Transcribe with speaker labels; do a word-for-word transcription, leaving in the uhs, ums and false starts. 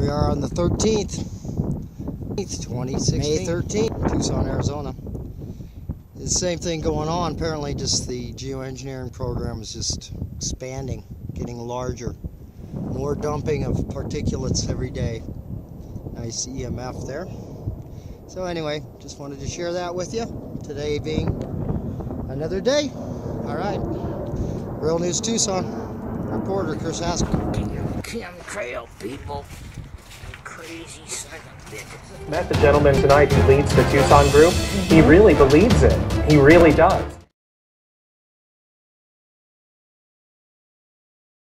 Speaker 1: we are on the thirteenth, twenty sixteen, May thirteenth, Tucson, Arizona. The same thing going on. Apparently, just the geoengineering program is just expanding, getting larger. More dumping of particulates every day. Nice E M F there. So anyway, just wanted to share that with you. Today being another day. All right. Real News Tucson. Reporter Chris Haskell.
Speaker 2: Chemtrail people. Crazy son of bitches.
Speaker 3: Met the gentleman tonight who leads the Tucson group. He really believes it. He really does.